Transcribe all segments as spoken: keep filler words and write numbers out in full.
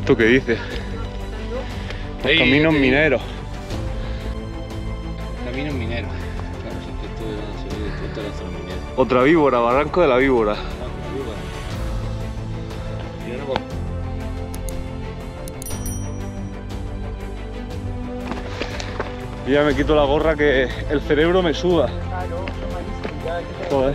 ¿Esto qué dice? Los Ey, caminos este- mineros. Caminos mineros. Claro, si es que esto se ve de toda la zona minera. Otra víbora, Barranco de la Víbora. Ah, con la víbora. Y ahora vamos. Yo ya me quito la gorra que el cerebro me suda. Joder.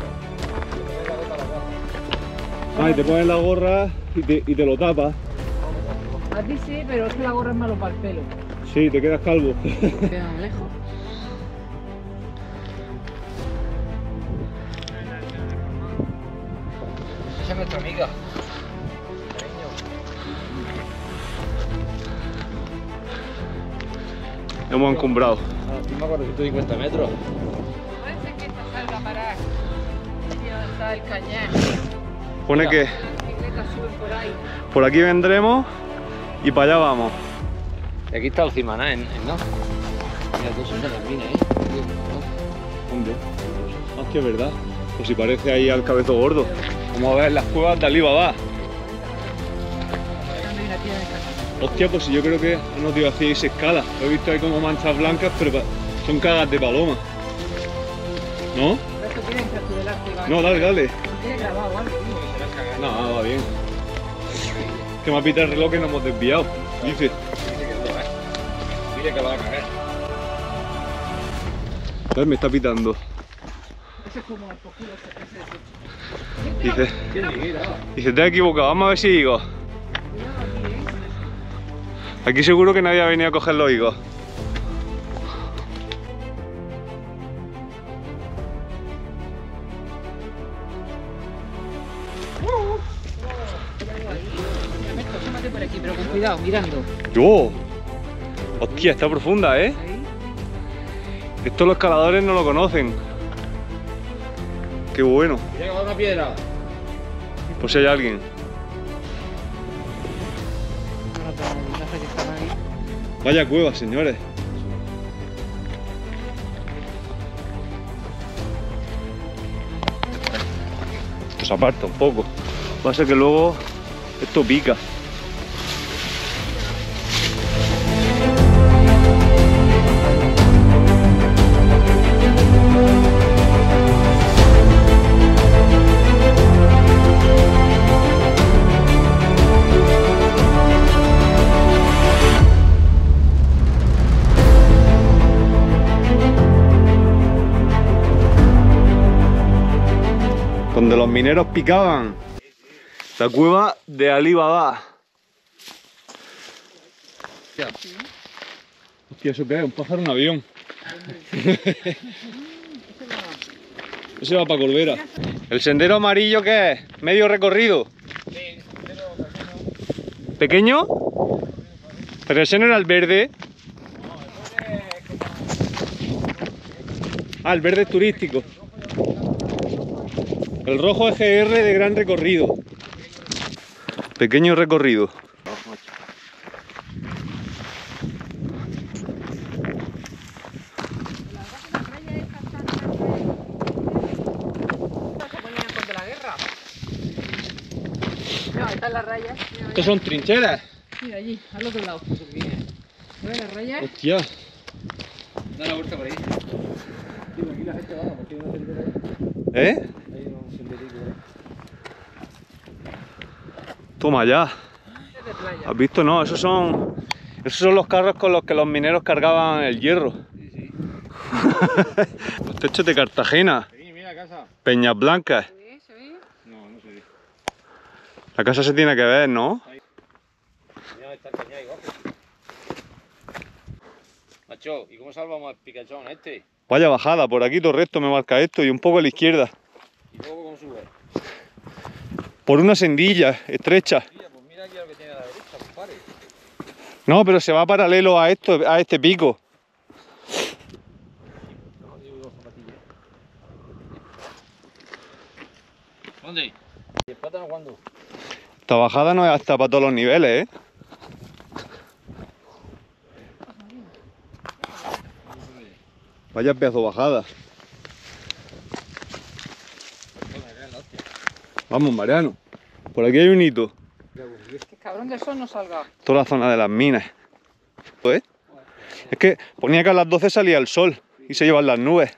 Ah, y te pones la gorra y te, y te lo tapas. A ti sí, pero es que la gorra es malo para el pelo. Sí, te quedas calvo. Queda lejos. Esa es nuestra amiga. Hemos encumbrado. Ah, yo me acuerdo que estoy cincuenta metros. Parece que esta salga a parar. Aquí donde está el cañar. Pone Mira. que Las bicicletas suben por ahí. por aquí vendremos y para allá vamos. Y aquí está el Cimaná, en, en no. Mira, todo son de las minas, ¿eh? ¿Dónde? Hostia, es verdad. Pues si parece ahí al cabezo gordo. Vamos a ver las cuevas de Alibaba. Mira, tía de casa. Hostia, pues si yo creo que no te iba a decir esa escala. He visto ahí como manchas blancas, pero pa- son cagas de paloma. ¿No? Pero esto tiene que encapsularte, ¿vale? No, dale, dale. Tiene grabado algo, tío. No, va bien. Que me ha pitado el reloj que nos hemos desviado. Dice. Dile que va a cagar. A ver, me está pitando. Ese es como el cojudo ese, ese, ese. Dice, ¿Quién llega? dice, te has equivocado. Vamos a ver si digo. Cuidado aquí, ¿eh? Aquí seguro que nadie ha venido a coger los higos. Mira, asómate por aquí, pero con cuidado, mirando. ¡Yo! Hostia, está profunda, ¿eh? Ahí. Esto los escaladores no lo conocen. Qué bueno. Mira que va una piedra. Por si hay alguien. Ahora te vas a que están ahí. Vaya cueva, señores. Esto se aparta un poco. Pasa que luego esto pica. Donde los mineros picaban. La cueva de Alibaba. Hostia, ¿eso qué es? Un pájaro, un avión. Ese va para Corbera. ¿El sendero amarillo qué es? ¿Medio recorrido? ¿Pequeño? Pero ese no era el verde. Ah, el verde es turístico. El rojo es G R de gran recorrido. Pequeño recorrido. Se ponían contra la guerra. No, están las rayas. Mira, Estos son trincheras. mira allí, al otro lado. ¿Ves las rayas? Hostia. Da la vuelta por ahí. Tío, aquí la gente baja porque hay una sendera ahí. ¿Eh? Hay un senderito por ahí. Toma ya. Es de playa. ¿Has visto? No, esos son. Esos son los carros con los que los mineros cargaban el hierro. Sí, sí. Los techos de Cartagena. Aquí, mira la casa. Peñas Blancas. ¿Se ve? ¿Se ve? No, no se ve. La casa se tiene que ver, ¿no? Mira, está el cañón ahí abajo. Macho, ¿y cómo salvamos al picachón este? Vaya bajada, por aquí todo recto me marca esto y un poco a la izquierda. ¿Y luego cómo sube? Por una sendilla estrecha. Mira, pues mira aquí lo que tiene a la derecha, compadre. No, pero se va paralelo a esto, a este pico. No, llevo dos zapatillas. ¿Dónde? ¿Y el plátano cuándo? Esta bajada no es hasta para todos los niveles, ¿eh? Vaya pedazo de bajada. Vamos, Mariano. Por aquí hay un hito. Que cabrón del sol no salga. Toda la zona de las minas. ¿Eh? Es que ponía que a las doce salía el sol y se llevan las nubes.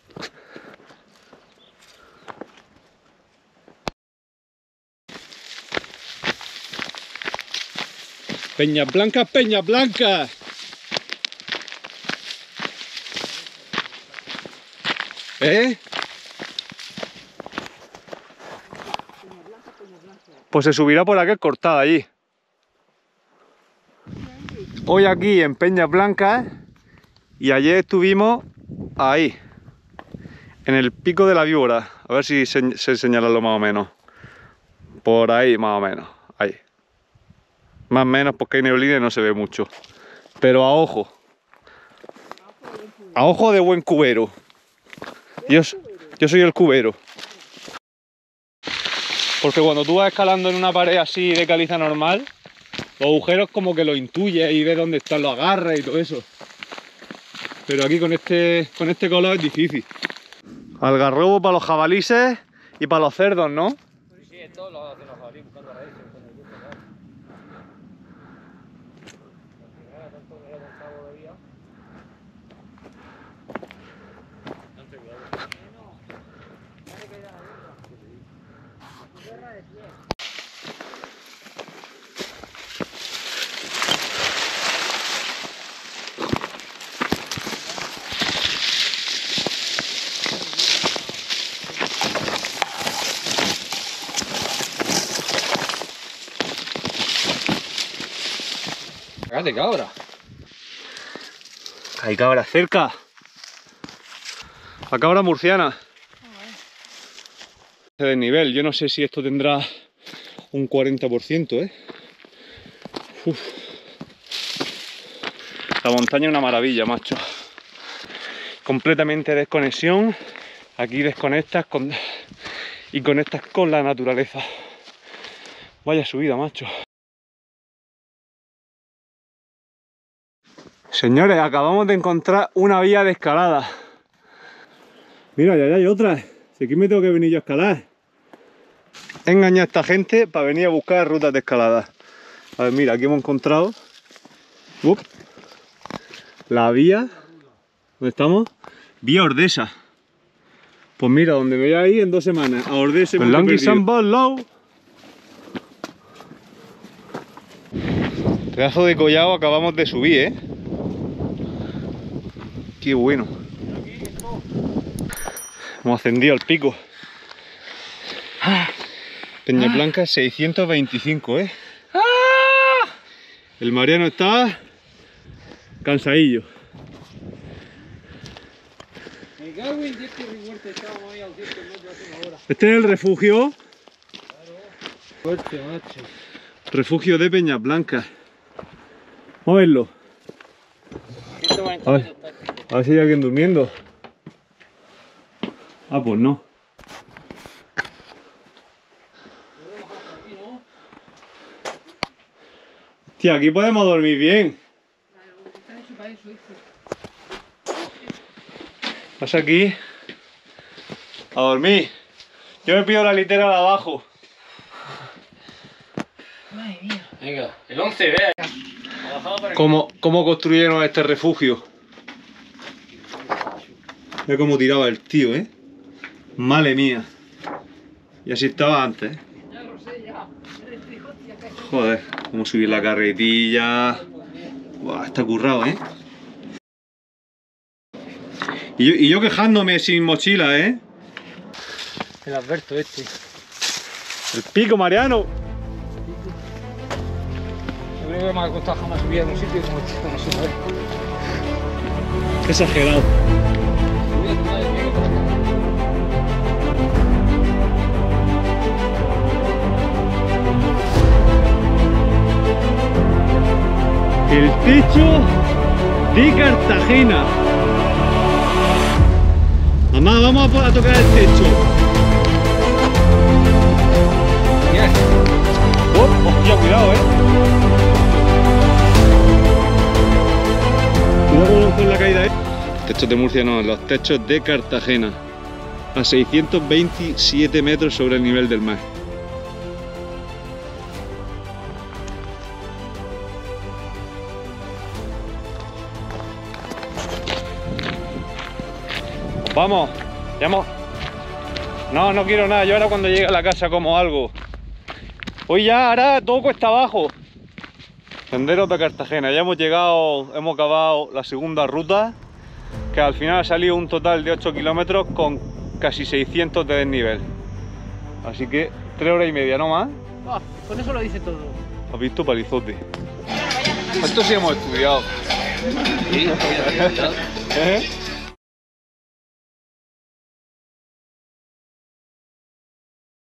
Peñas blancas, peñas blancas. ¿Eh? Pues se subirá por aquel cortado allí. Hoy aquí en Peñas Blancas y ayer estuvimos ahí, en el pico de la Víbora. A ver si se, se señalarlo más o menos. Por ahí más o menos, ahí. Más o menos porque hay neblina y no se ve mucho. Pero a ojo. A ojo de buen cubero. Yo, yo soy el cubero. Porque cuando tú vas escalando en una pared así de caliza normal, los agujeros como que lo intuyes y ves dónde están los agarres y todo eso. Pero aquí con este, con este color es difícil. Algarrobo para los jabalíes y para los cerdos, ¿no? Sí, en todos los de los jabalíes buscando raíces. ¡Cállate, cabra! Hay cabra cerca. La cabra murciana. De desnivel, yo no sé si esto tendrá un cuarenta por ciento, ¿eh? Uf. La montaña es una maravilla, macho. Completamente desconexión. Aquí desconectas con... y conectas con la naturaleza. Vaya subida, macho. Señores, acabamos de encontrar una vía de escalada. Mira, ya hay otra. Si aquí me tengo que venir yo a escalar. He engañado a esta gente para venir a buscar rutas de escalada. A ver, mira, aquí hemos encontrado Uf. la vía. ¿Dónde estamos? Vía Ordesa. Pues mira, donde me voy a ir en dos semanas. A Ordesa. Pedazo de collado acabamos de subir, ¿eh? Qué bueno. Hemos ascendido al pico. Peñas Blancas seiscientos veinticinco, ¿eh? El Mariano está cansadillo. Este es el refugio. Fuerte, macho. Refugio de Peñas Blancas. Vamos a verlo. A ver, a ver si hay alguien durmiendo. Ah, pues no. Hostia, aquí podemos dormir bien. Vas aquí a dormir. Yo me pido la litera de abajo. Madre mía. Venga, el once, vea. ¿Cómo, cómo construyeron este refugio? Ve cómo tiraba el tío, ¿eh? Madre mía. Y así estaba antes, ¿eh? Ya lo sé, ya. Joder, cómo subir la carretilla. Buah, está currado, ¿eh? Y yo, y yo quejándome sin mochila, ¿eh? El Alberto este. El pico Mariano. Yo creo que me ha costado jamás subir a un sitio como este, como se mueve. Qué exagerado. Subí a tu madre, mira que por acá. El techo de Cartagena. Mamá, vamos a tocar el techo. Yes. Oh, hostia, cuidado, eh. Cuidado con la caída, eh. Techos de Murcia no, los techos de Cartagena. A seiscientos veintisiete metros sobre el nivel del mar. Vamos, ya hemos... No, no quiero nada, yo ahora cuando llegue a la casa como algo. Hoy ya, ahora todo cuesta abajo. Senderos de Cartagena, ya hemos llegado, hemos acabado la segunda ruta, que al final ha salido un total de ocho kilómetros con casi seiscientos de desnivel. Así que tres horas y media, no más. Oh, con eso lo dice todo. ¿Has visto? Palizote. Esto sí hemos estudiado. Sí, ¿Eh?